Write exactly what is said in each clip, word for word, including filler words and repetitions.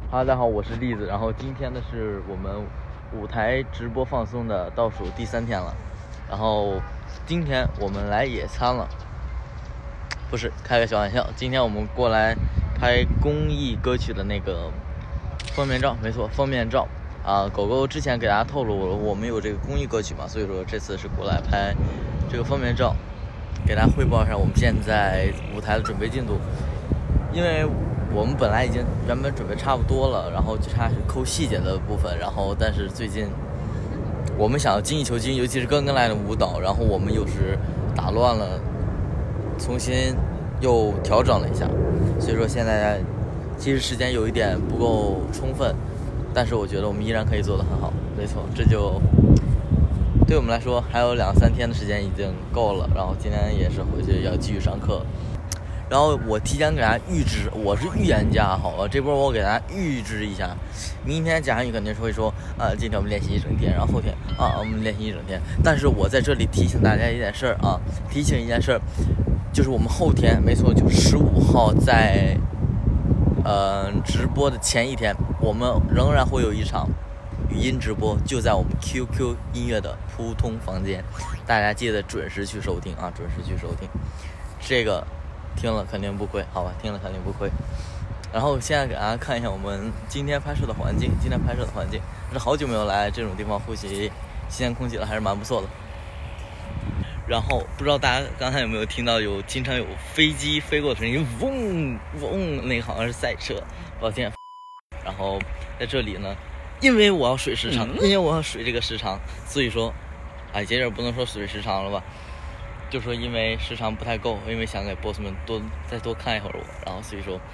哈喽，大家好，我是栗子。然后今天呢是我们舞台直播放松的倒数第三天了。然后今天我们来野餐了，不是开个小玩笑。今天我们过来拍公益歌曲的那个封面照，没错，封面照啊。狗狗之前给大家透露我们有这个公益歌曲嘛，所以说这次是过来拍这个封面照，给大家汇报一下我们现在舞台的准备进度。因为我们本来已经原本准备差不多了，然后就差是抠细节的部分，然后但是最近我们想要精益求精，尤其是刚刚来的舞蹈，然后我们又是打乱了，重新又调整了一下，所以说现在其实时间有一点不够充分，但是我觉得我们依然可以做得很好。没错，这就对我们来说还有两三天的时间已经够了，然后今天也是回去要继续上课。然后我提前给大家预知，我是预言家，好吧，这波我给大家预知一下，明天贾涵予肯定是会说，呃，今天我们练习一整天，然后后天啊，我们练习一整天。但是我在这里提醒大家一件事儿啊，提醒一件事儿，就是我们后天，没错，就十五号在，呃，直播的前一天，我们仍然会有一场语音直播，就在我们 Q Q 音乐的扑通房间，大家记得准时去收听啊，准时去收听，这个。听了肯定不亏，好吧，听了肯定不亏。然后现在给大家看一下我们今天拍摄的环境，今天拍摄的环境是好久没有来这种地方呼吸新鲜空气了，还是蛮不错的。然后不知道大家刚才有没有听到有经常有飞机飞过的声音，嗡嗡，那个好像是赛车，抱歉。然后在这里呢，因为我要水时长，因为我要水这个时长，所以说，哎，接着不能说水时长了吧。就说因为时长不太够，因为想给 boss 们多再多看一会儿我，然后所以说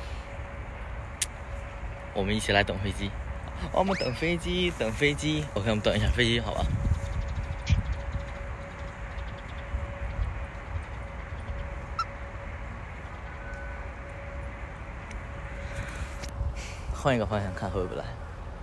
我们一起来等飞机，我们等飞机等飞机 OK， 我们等一下飞机，好吧。换一个方向看会不会来。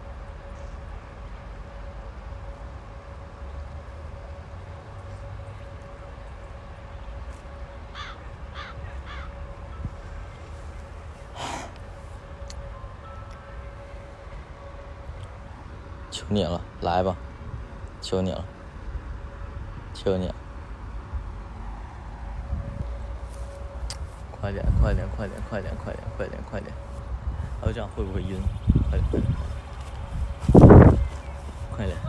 求你了，来吧，求你了，求你了，快点，快点，快点，快点，快点，快点，快点！还有这样会不会晕？快点，快点，快点，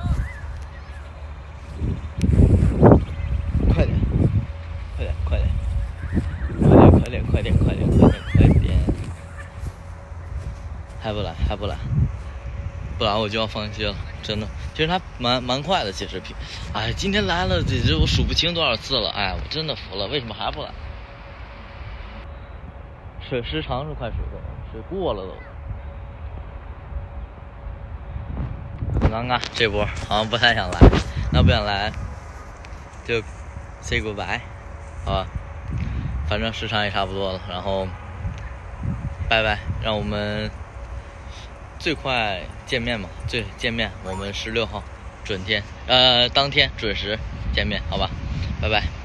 快点，快点，快点，快点，快点，快点，快点，快点，快点！还不来，还不来！不然我就要放弃了，真的。其实他蛮蛮快的，其实平，哎，今天来了，这这我数不清多少次了，哎，我真的服了，为什么还不来？水时长是快水过了，水过了都。很尴尬，这波好像不太想来，那不想来就 say goodbye， 好吧？反正时长也差不多了，然后拜拜，让我们。最快见面嘛，最见面，我们十六号准天，呃，当天准时见面，好吧，拜拜。